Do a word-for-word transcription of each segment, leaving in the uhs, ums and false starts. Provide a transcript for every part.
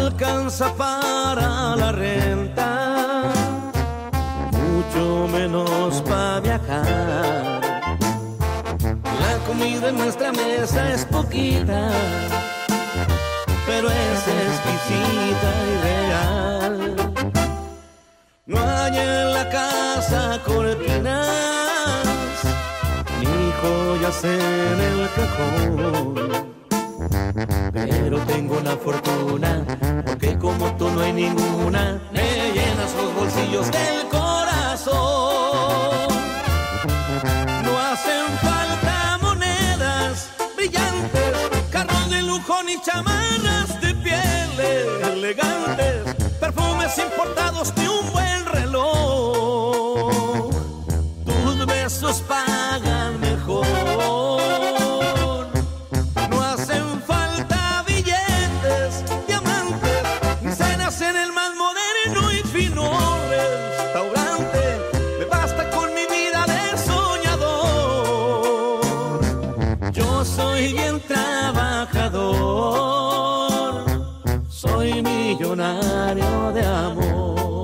alcanza para la renta, mucho menos para viajar. La comida en nuestra mesa es poquita, pero es exquisita y real. No hay en la casa cortinas ni joyas en el cajón, pero tengo una fortuna, porque como tú no hay ninguna. Me llenas los bolsillos del corazón. No hacen falta monedas brillantes, carros de lujo ni chamarras de pieles elegantes, perfumes importados ni un buen reloj. Tus besos pagan mejor. No hacen falta billetes, diamantes, ni cenas en el más moderno y fino restaurante. Me basta con mi vida de soñador. Yo soy bien trabajador, soy millonario de amor.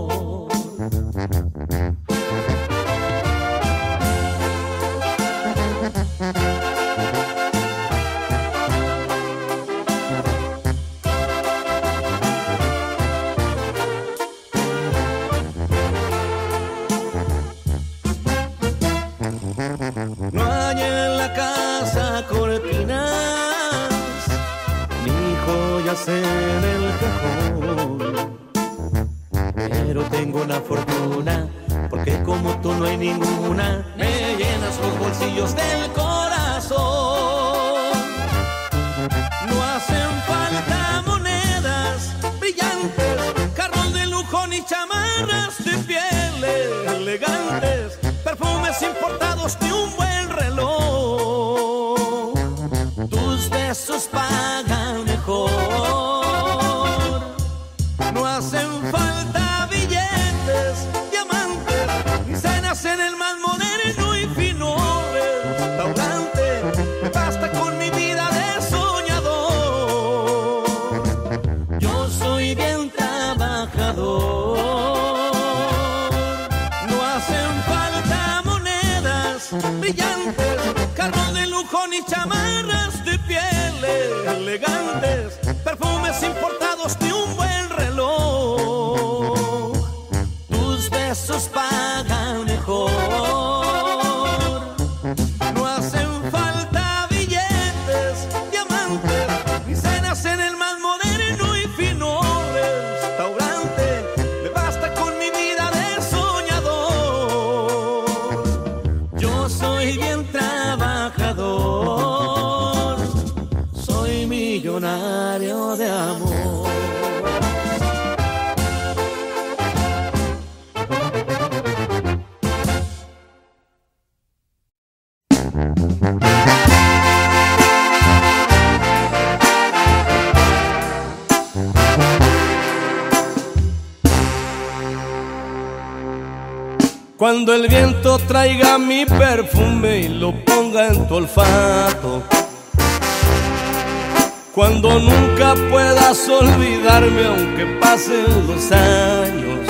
No hay en la casa cortinas ni joyas en el cajón, pero tengo una fortuna, porque como tú no hay ninguna. Me llenas los bolsillos del corazón. No hacen falta monedas brillantes, carros de lujo ni chamarras de pieles elegantes, perfumes importados ni un buen reloj. Tus besos pagan mejor. No hacen falta billetes, diamantes, ni cenas en el más moderno y fino restaurante. Me basta con mi vida de soñador. Yo soy bien trabajador. No hacen falta monedas brillantes, carros de lujo ni chamarras de pieles elegantes, perfumes importados ni un buen reloj. Tus besos pagan mejor. No hacen falta billetes, diamantes, ni cenas en el más moderno y fino restaurante. Me basta con mi vida de soñador. Yo soy bien trabajador, soy millonario de amor. Cuando el viento traiga mi perfume y lo ponga en tu olfato, cuando nunca puedas olvidarme aunque pasen los años,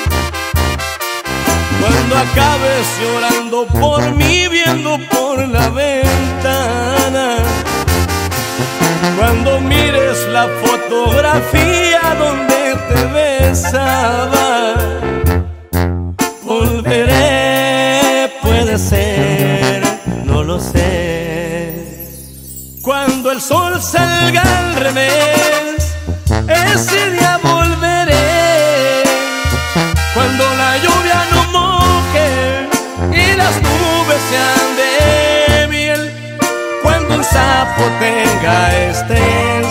cuando acabes llorando por mí viendo por la ventana, cuando mires la fotografía donde te besaba, volveré, puede ser, no lo sé. Cuando el sol salga al revés, ese día volveré. Cuando la lluvia no moje y las nubes sean de miel, cuando un sapo tenga estrés,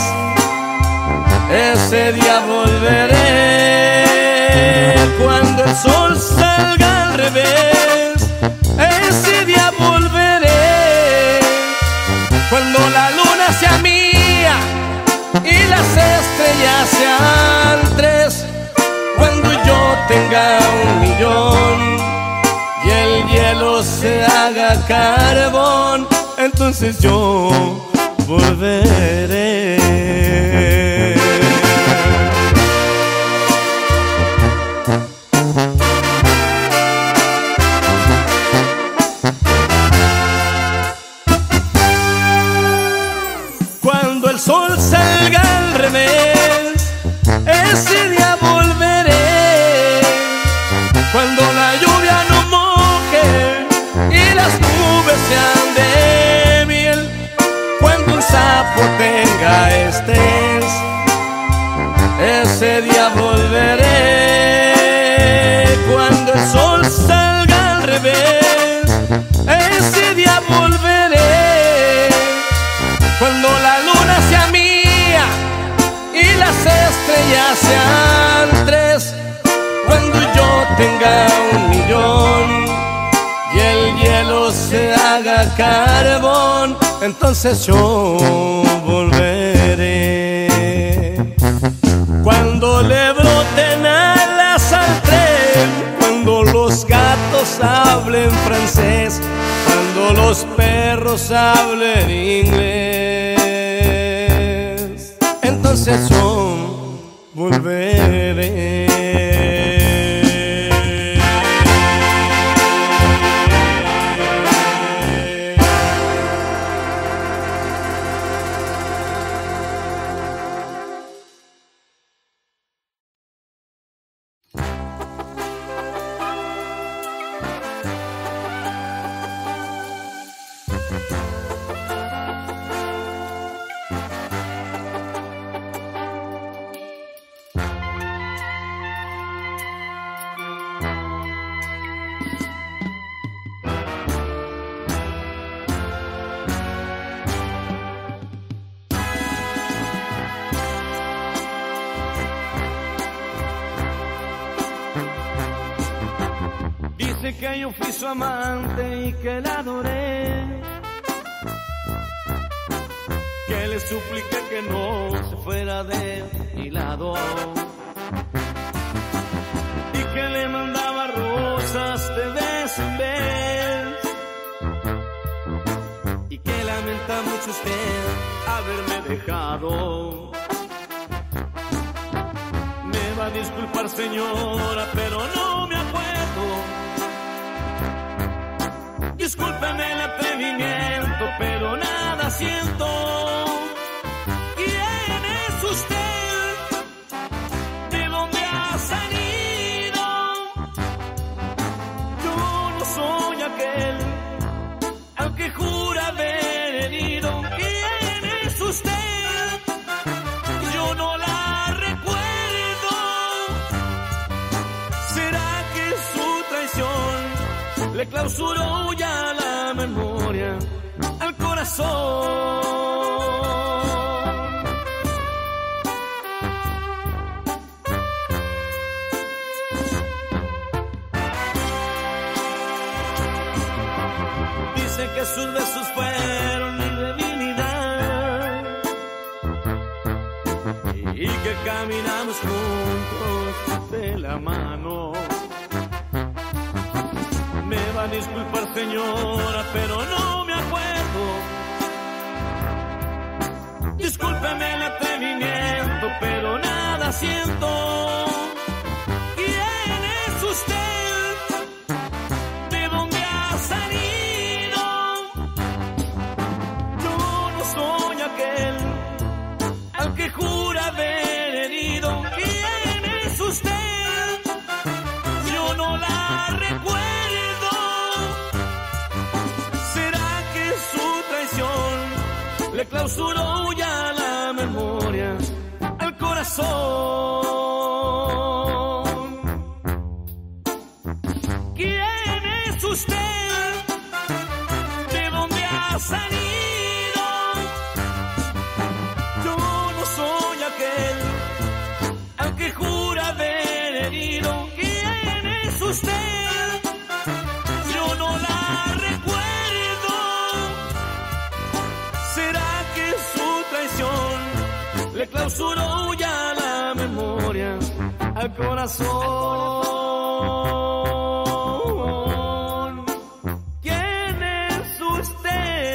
ese día volveré. Cuando el sol salga al revés, ese día volveré. Cuando la luna sea mía y las estrellas sean tres, cuando yo tenga un millón y el hielo se haga carbón, entonces yo volveré. carbón, entonces yo volveré. Cuando le broten alas al tren, cuando los gatos hablen francés, cuando los perros hablen inglés, entonces yo volveré. Dice que yo fui su amante y que la adoré, que le supliqué que no se fuera de mi lado, y que le mandaba rosas de vez en vez, y que lamenta mucho usted haberme dejado. Me va a disculpar, señora, pero no me acuerdo. Discúlpeme el atrevimiento, pero nada siento. ¿Quién es usted? ¿De dónde ha salido? Yo no soy aquel al que jura haber herido. ¿Quién es usted? Yo no la recuerdo. ¿Será que su traición le clausuró ya la memoria al corazón? Dice que sus besos fueron mi debilidad y que caminamos juntos de la mano. Me va a disculpar, señora, pero no me acuerdo. Discúlpeme el atrevimiento, pero nada siento. ¿Quién es usted? ¿De dónde ha salido? Yo no soy aquel al que jura haber herido. ¿Quién es usted? Yo no la recuerdo. Le clausuró ya la memoria al corazón. ¿Quién es usted? ¿De dónde ha salido? Yo no soy aquel al que jura haber herido. ¿Quién es usted? Yo no la recuerdo. ¿Será que su traición le clausuró ya la memoria al corazón? ¿Quién es usted?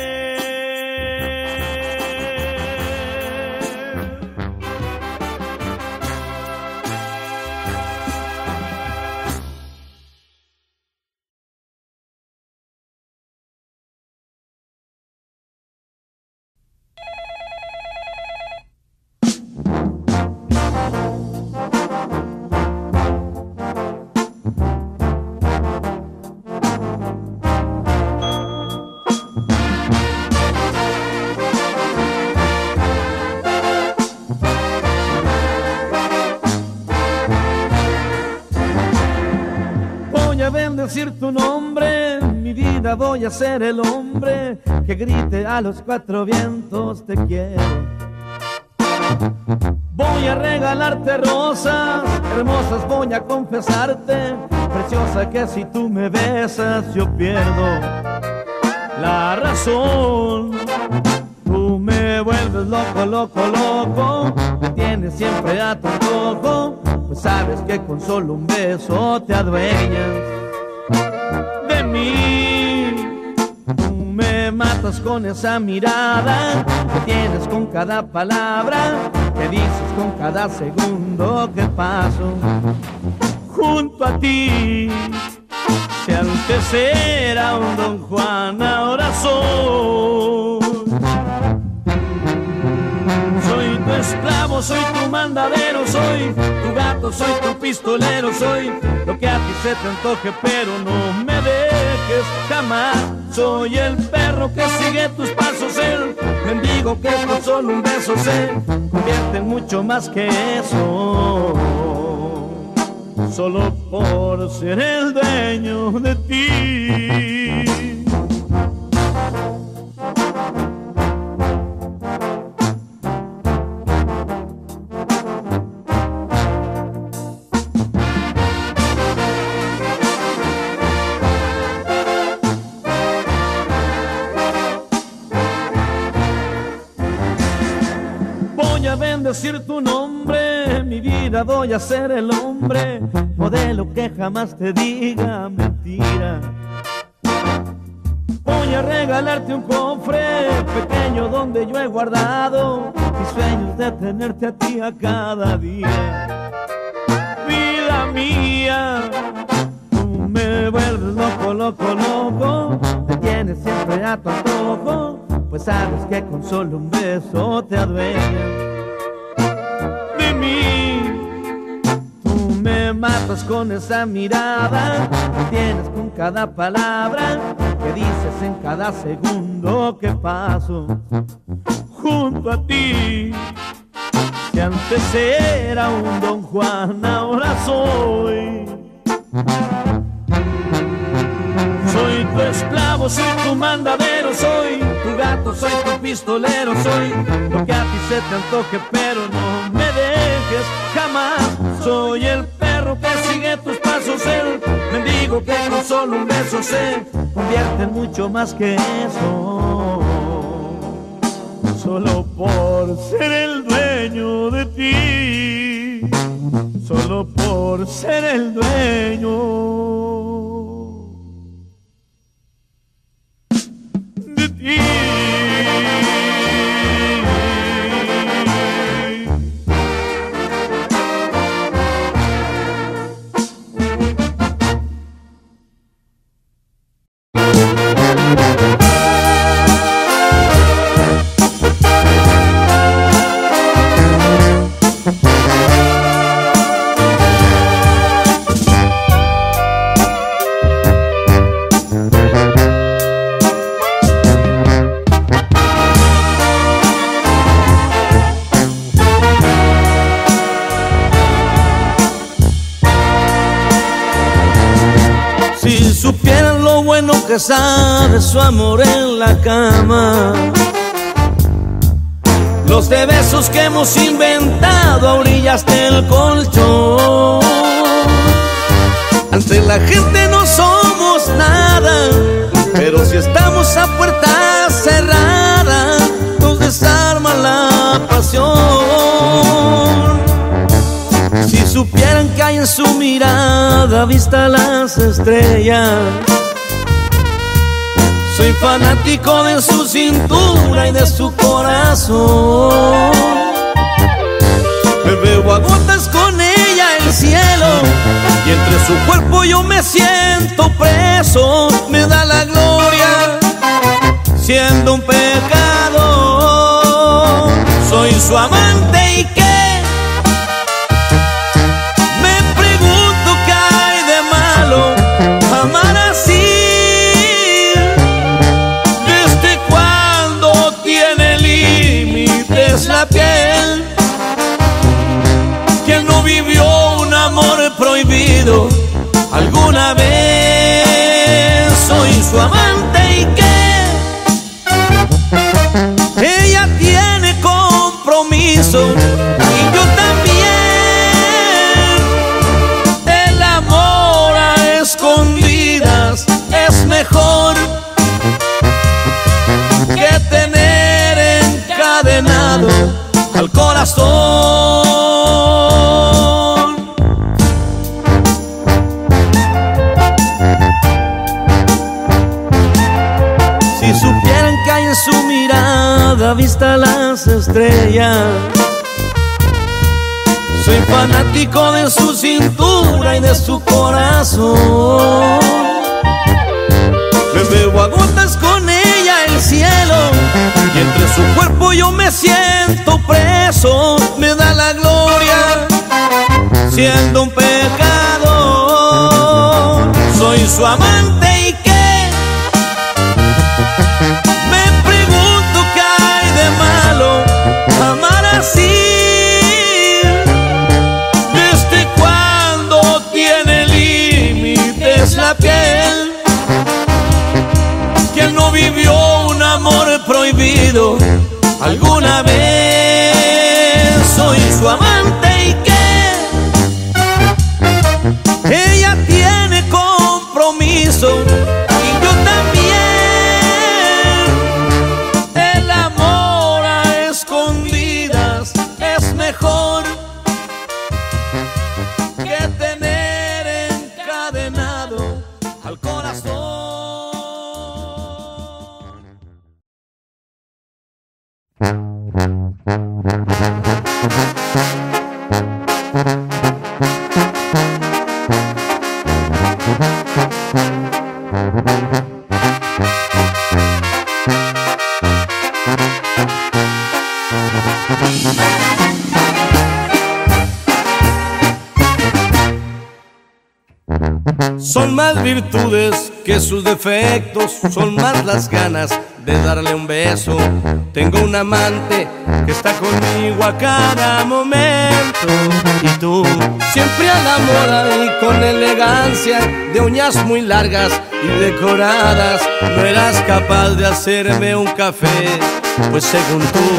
Decir tu nombre, mi vida voy a ser el hombre que grite a los cuatro vientos te quiero. Voy a regalarte rosas hermosas, voy a confesarte, preciosa, que si tú me besas yo pierdo. la razón. Tú me vuelves loco, loco, loco, me tienes siempre a tu antojo, pues sabes que con solo un beso te adueñas de mí. Tú me matas con esa mirada que tienes con cada palabra, que dices con cada segundo que paso junto a ti. Si antes era un Don Juan, ahora soy. Soy tu esclavo, soy tu mandadero, soy tu gato, soy tu pistolero, soy lo que a ti se te antoje, pero no me dejes jamás. Soy el perro que sigue tus pasos, el mendigo que con solo un beso se convierte en mucho más que eso, solo por ser el dueño de ti. Voy a bendecir tu nombre, mi vida voy a ser el hombre, modelo que jamás te diga mentira. Voy a regalarte un cofre pequeño donde yo he guardado mis sueños de tenerte a ti a cada día. Vida mía, tú me vuelves loco, loco, loco, me tienes siempre a tu antojo, pues sabes que con solo un beso te adueñas de mí. Tú me matas con esa mirada que tienes con cada palabra, que dices en cada segundo que paso junto a ti. Si antes era un Don Juan, ahora soy. Soy tu esclavo, soy tu mandadero, soy tu gato, soy tu pistolero, soy lo que a ti se te antoje, pero no me dejes jamás. Soy el perro que sigue tus pasos, el mendigo que con solo un beso se convierte en mucho más que eso, solo por ser el dueño de ti, solo por ser el dueño de ti. Si supieran lo bueno que sabe su amor en la cama, los de besos que hemos inventado a orillas del colchón. Ante la gente no somos nada, pero si estamos a puerta cerrada nos desarma la pasión. Si supieran que hay en su mirada vista las estrellas, soy fanático de su cintura y de su corazón. Me veo a gotas con ella el cielo, y entre su cuerpo yo me siento preso. Me da la gloria siendo un pecado. Soy su amante y qué, amar así. ¿Desde cuándo tiene límites la piel? ¿Quién no vivió un amor prohibido alguna vez? Soy su amante y qué, ella tiene compromiso y yo también. El amor a escondidas es mejor. corazón. Si supieran que hay en su mirada vista las estrellas, soy fanático de su cintura y de su corazón. Me bebo a gotas con ella el cielo, y entre su cuerpo yo me siento preso. Me da la gloria siendo un pecador. Soy su amante y qué, me pregunto qué hay de malo amar así. ¿Desde cuándo tiene límites la piel? ¿Quién no vivió un amor prohibido alguna vez? Soy su amante y qué, ella tiene compromiso y yo también. El amor a escondidas es mejor que tener encadenado al corazón. Son más virtudes que sus defectos, son más las ganas de darle un beso. Tengo un amante que está conmigo a cada momento, y tú siempre a la moda y con elegancia, de uñas muy largas y decoradas. No eras capaz de hacerme un café, pues según tú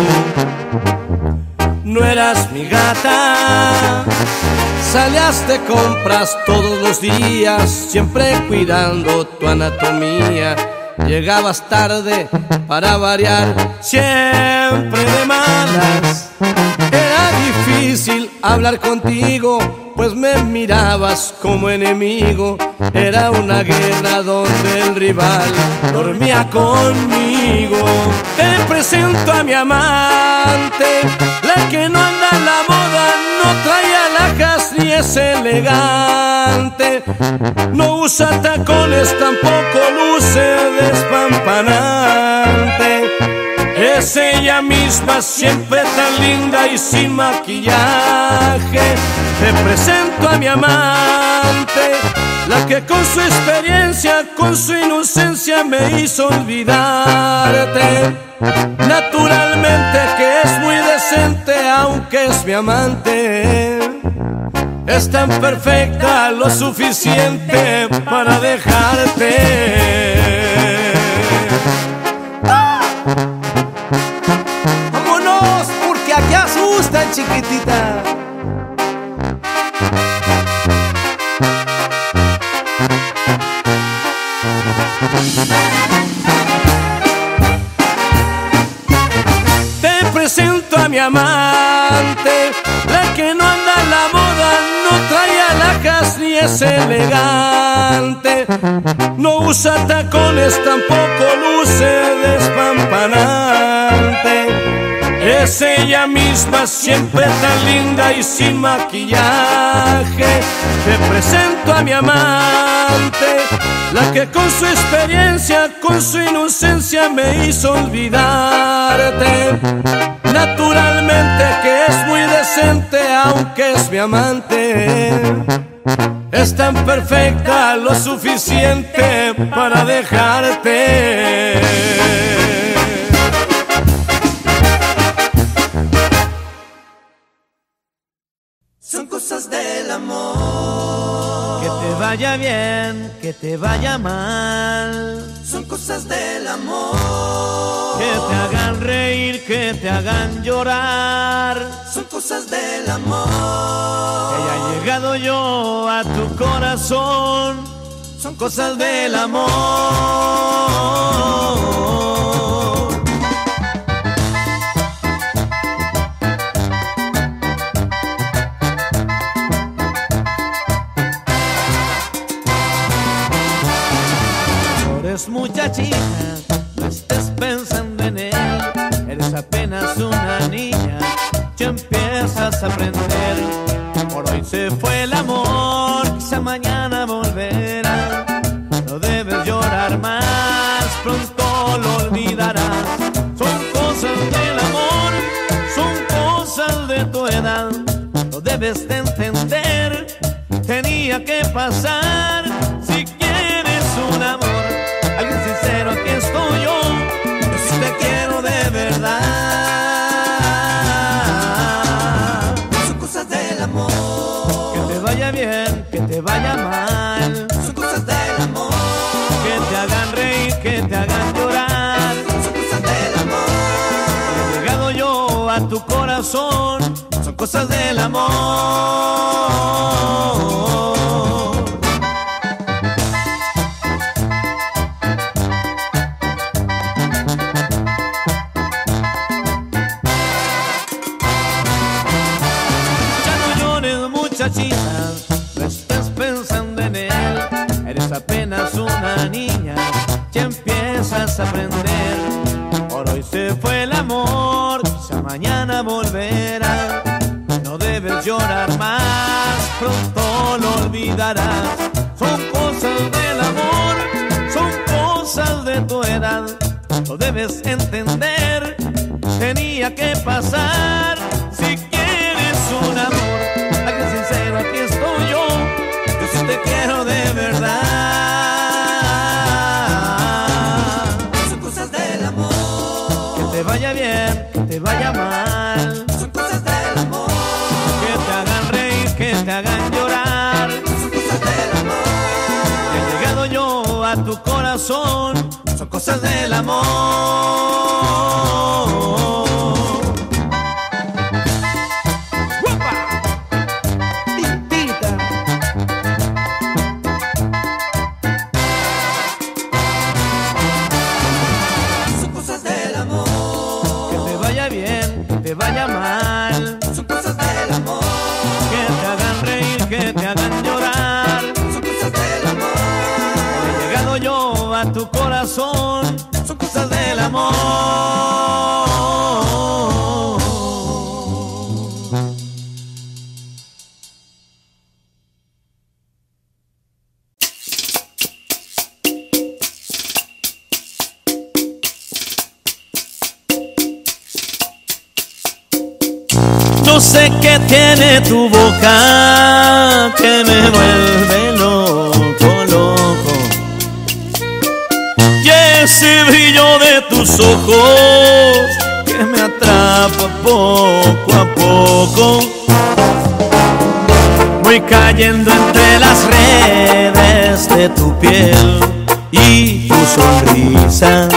no eras mi gata. Salías de compras todos los días, siempre cuidando tu anatomía. Llegabas tarde para variar, siempre de malas. Era difícil hablar contigo, pues me mirabas como enemigo. Era una guerra donde el rival dormía conmigo. Te presento a mi amante, la que no anda en la moda, no trae alhajas ni es elegante. No usa tacones, tampoco luce despampanante. Es ella misma, siempre tan linda y sin maquillaje. Te presento a mi amante, la que con su experiencia, con su inocencia me hizo olvidarte. Naturalmente que es muy decente, aunque es mi amante. Es tan perfecta, lo suficiente para dejarte. ¡Ah! ¡Vámonos! Porque aquí asustan, chiquitita. Te presento a mi amante, la que no anda en la moda, no trae alhajas ni es elegante. No usa tacones, tampoco luce despampanante. Es ella misma, siempre tan linda y sin maquillaje. Te presento a mi amante, la que con su experiencia, con su inocencia me hizo olvidarte. Naturalmente que es muy decente, aunque es mi amante. Es tan perfecta, lo suficiente para dejarte. Son cosas del amor. Que te vaya bien, que te vaya mal. Son cosas del amor. Que te hagan reír, que te hagan llorar. Son cosas del amor. Que haya llegado yo a tu corazón. Son cosas del amor. eres muchachita, no estés pensando en él. Eres apenas una niña, ya empiezas a aprender. Por hoy se fue el amor, quizá mañana volverá. No debes llorar más, pronto lo olvidarás. Son cosas del amor, son cosas de tu edad. Lo debes de entender, tenía que pasar. Si quieres un amor, alguien sincero, aquí estoy yo. Yo sí te quiero de verdad. Son cosas del amor. Que te vaya bien, que te vaya mal. Son cosas del amor. Que te hagan reír, que te hagan llorar. Son cosas del amor. He llegado yo a tu corazón. Son cosas del amor. Muchachita, no estés pensando en él. Eres apenas una niña, ya empiezas a aprender. Por hoy se fue el amor, quizá mañana volverá. No debes llorar más, pronto lo olvidarás. Son cosas del amor, son cosas de tu edad. Lo debes entender, tenía que pasar. Si quieres un amor, alguien sincero, aquí estoy yo. Yo sí te quiero de verdad. Son cosas del amor. Que te vaya bien, que te vaya mal. Son cosas del amor. Que te hagan reír, que te hagan llorar. Son cosas del amor. He llegado yo a tu corazón. Son cosas del amor. Que te vaya mal. Son cosas del amor. Que te hagan reír, que te hagan llorar. Son cosas del amor. He llegado yo a tu corazón. Son cosas del amor. No sé qué tiene tu boca que me vuelve loco, loco. Y ese brillo de tus ojos que me atrapa poco a poco. Voy cayendo entre las redes de tu piel y tu sonrisa.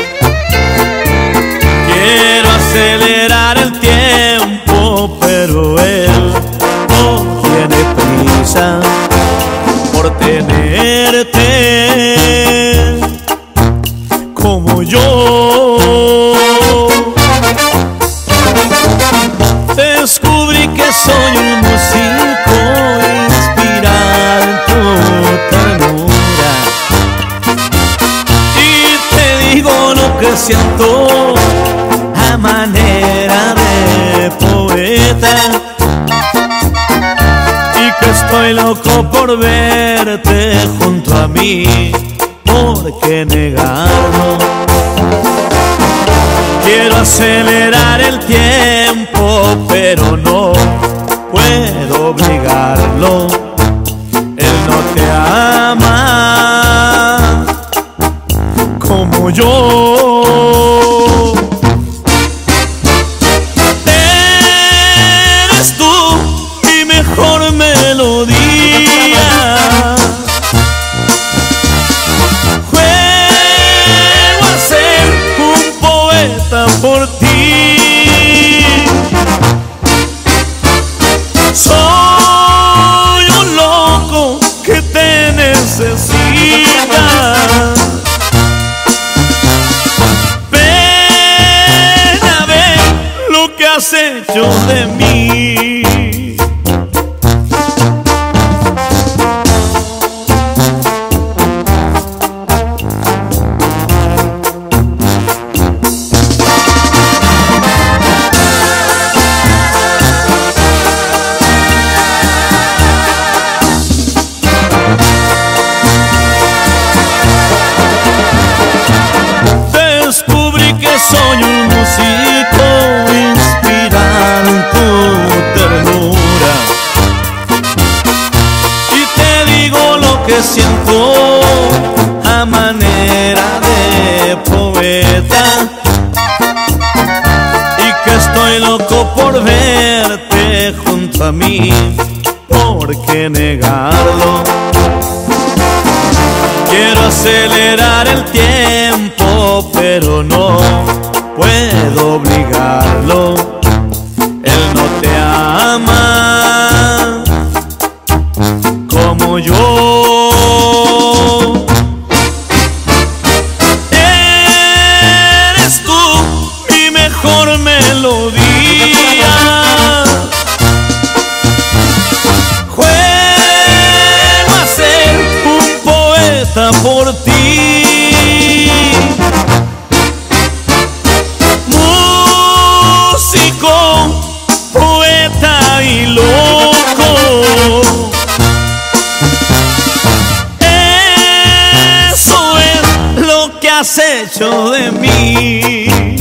Quiero acelerar el tiempo, pero él no tiene prisa por tenerte como yo. Descubrí que soy un músico inspirado en tu ternura, y te digo lo que siento a manera de poeta, y que estoy loco por verte junto a mí. ¿Por qué negarlo? Quiero acelerar el tiempo, pero no puedo obligarlo. Él no te ama como yo. Eres tú mi mejor melodía. Juego a ser un poeta por ti. Soy un loco que te necesita. Ven a ver lo que has hecho de mí. te siento a manera de poeta y que estoy loco por verte junto a mí. ¿Por qué negarlo? Quiero acelerar el tiempo, pero no puedo obligarlo. Él no te ama como yo. Eres tú mi mejor melodía. Juego a ser un poeta por ti. Músico, poeta y loco. Eso es lo que has hecho de mí.